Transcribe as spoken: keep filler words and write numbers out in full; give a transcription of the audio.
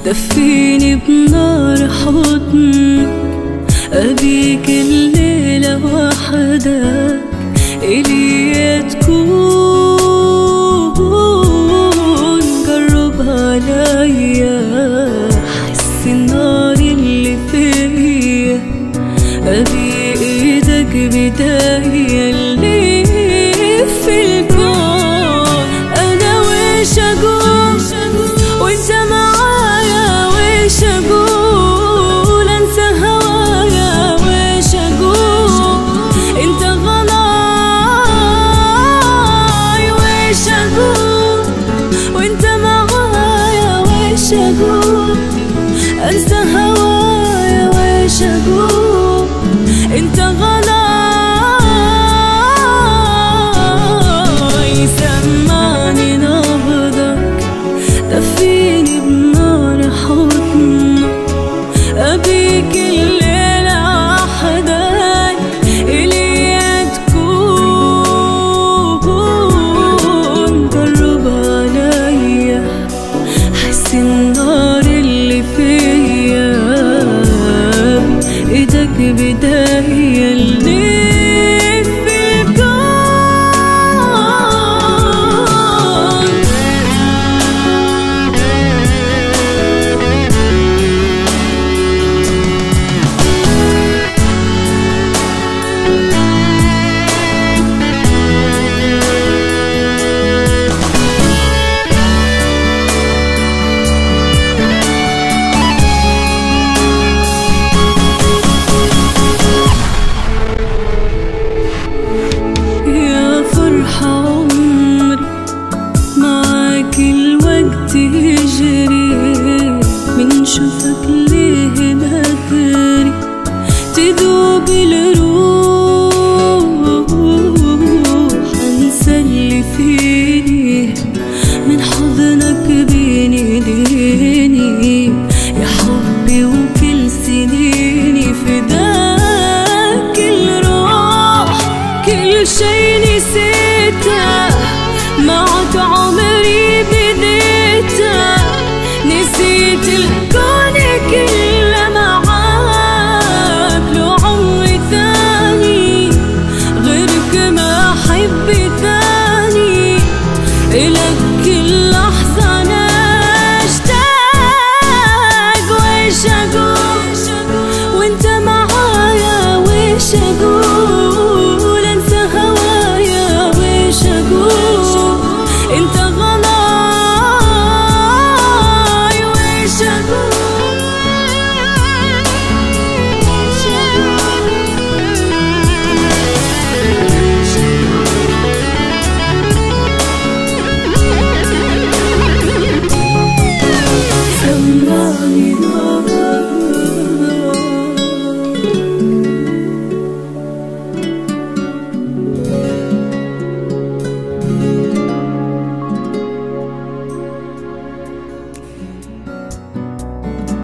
دفيني بنار حضنك، أبيك الليلة وحدك إلي تكون، قرب عليا حس النار اللي فيا، أبي إيدك بداية اللي في الكون. أنا ويش أقول وإنت معايا، ويش أقول أنسى هوايا، ويش أقول أنت غلاي، ويش أقول وإنت معايا، ويش أقول أنسى هوايا، ويش أقول أنت غلاي. سمعني نبضك، دفيني بنار حضنك، أبيك الليلة وحدك إلي تكون، قرب عليا حس النار اللي فيا، إيدك بداية اللي في الكون. عمري معاك الوقت يجري، من شوفك ليه بدري تدوب الروح، انسى اللي فيني من حضنك بين ايديني، يا حبي وكل سنيني فداك الروح، كل شي نسيته معك عمري بديته، نسيت الكون كله معاك، لو عمري ثاني غيرك ما أحب ثاني، إلك كل لحظة أنا أشتاق، ويش أقول وإنت معايا، ويش أقول أنسى هوايا، ويش أقول أنت